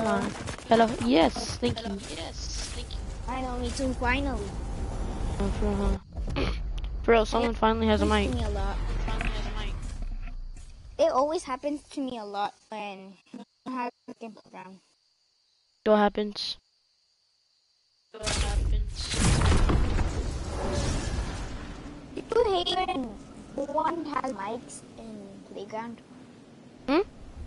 on. Hello. Yes, thank you. I know, me too, finally. For real, someone finally has a mic. To me a lot. It always happens to me a lot when I have a program. What happens? People hate when one has mics in playground. Hmm?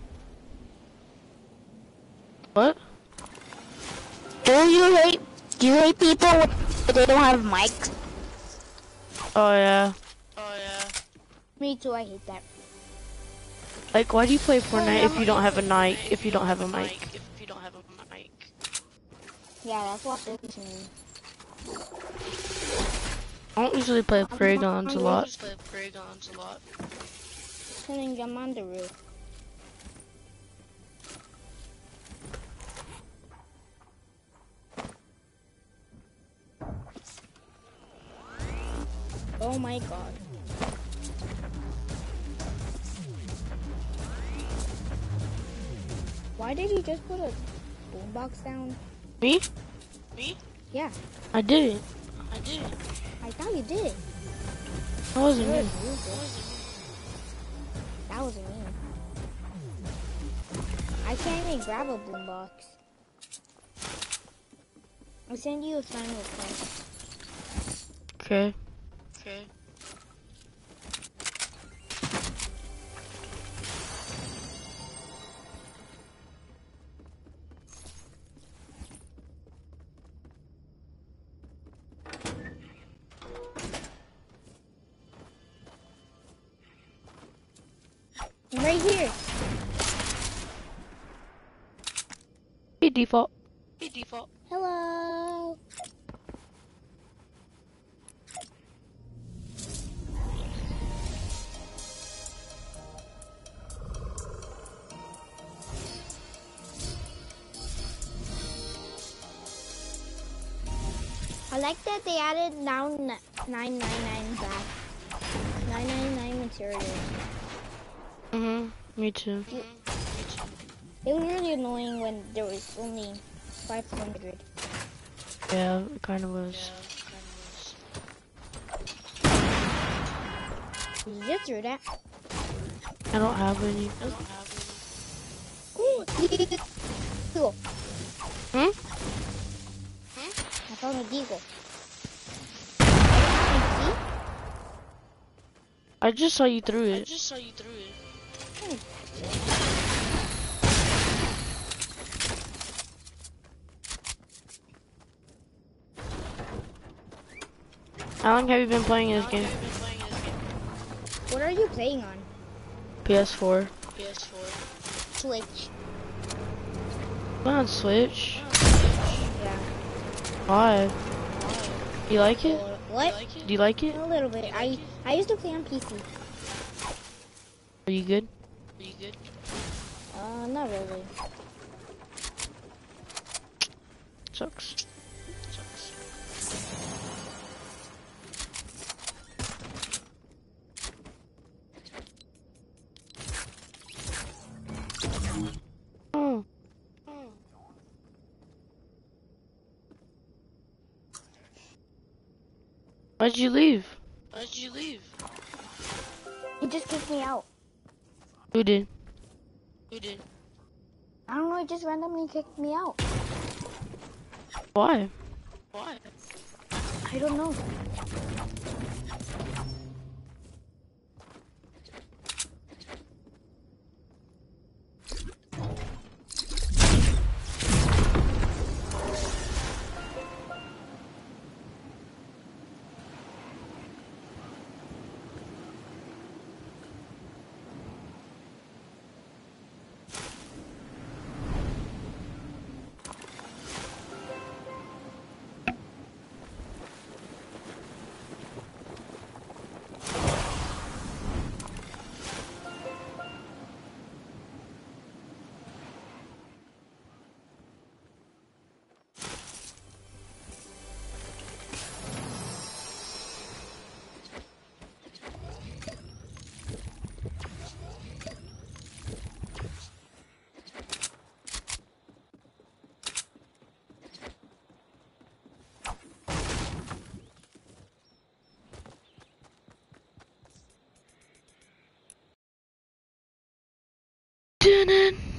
What? Do you hate people when they don't have mics? Oh yeah. Me too, I hate that. Like, why do you play Fortnite if you don't have a mic? If you don't have a mic? Yeah, that's what it is to me. I don't usually play Paragons a lot. Putting them on the roof. Oh my god. Why did you just put a boombox down? Me? Yeah, I didn't. I thought you did. That wasn't me. That wasn't me. I can't even grab a boombox. I'll send you a friend request. Okay. I'm right here. Hey, default. Hello. I like that they added now 999 back. 999 materials. Me too. It was really annoying when there was only 500. Yeah, it kind of was. Did you just do that? I don't have any. Cool. Hmm? I found a deagle. I just saw you through it. How long have you been playing this game? What are you playing on? PS4. Switch. Not on Switch. Yeah. Why? You like it? What? Do you like it? A little bit. I used to play on PC. Are you good? Not really. Sucks. Oh. Why'd you leave? He just kicked me out. Who did? I don't know, he just randomly kicked me out. Why? I don't know.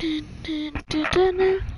Fortnite.